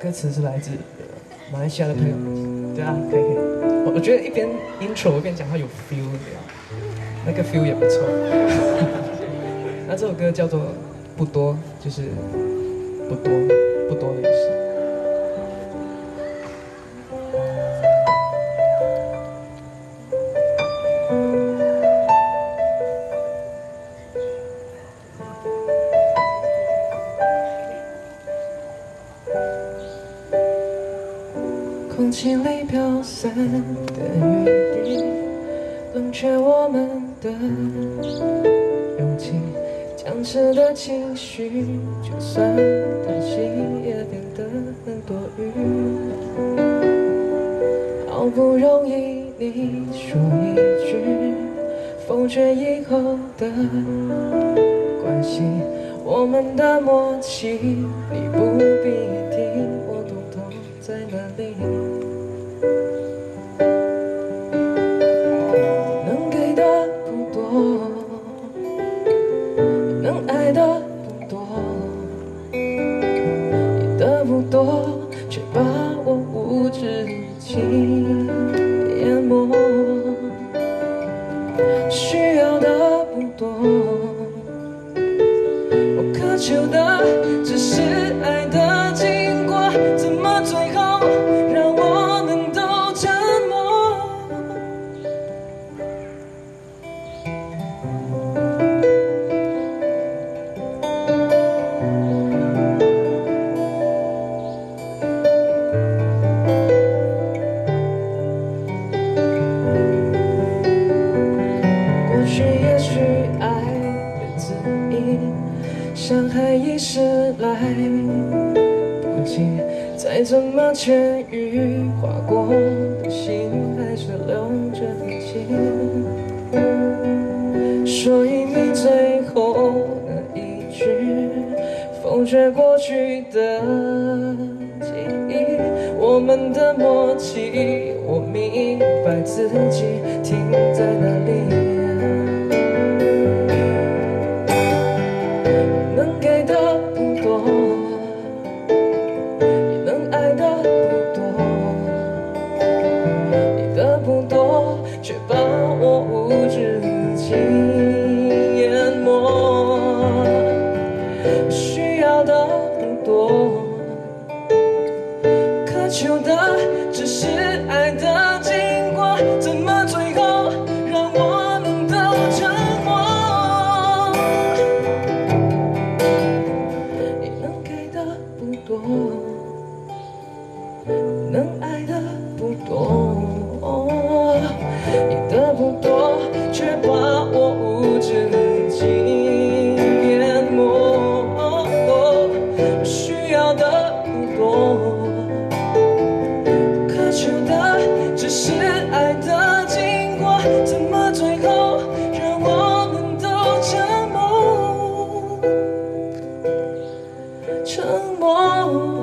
歌词是来自马来西亚的朋友。对啊，可以。我觉得一边 intro 一边讲话有 feel， 对啊，那个 feel 也不错。那这首歌叫做不多，就是不多的意思。空气里飘散的雨滴，冷却我们的勇气。僵持的情绪，就算叹息，也变得很多余。好不容易你说一句，否决以后的关系，我们的默契，你不必听，我懂在哪里。能给的不多，能爱的不多，你的不多，却把我无止境淹没。需要的不多，我渴求的只是爱的经过，怎么最后让我们都沉默？过去也许爱的字意，伤害已驶来不及，再怎么痊愈，划过的心还是留着痕迹。所以你最后那一句，否决过去的记忆，我们的默契，我明白自己停在哪里。能给的不多，也能爱的不多，你的不多，却把我无止境淹没。需要的不多，渴求的只是爱的经过，怎么最后让我们都沉默？你能给的不多，能爱的不多，你的不多，却把我无止境淹没。需要的不多，渴求的只是爱的经过，怎么最后让我们都沉默？沉默。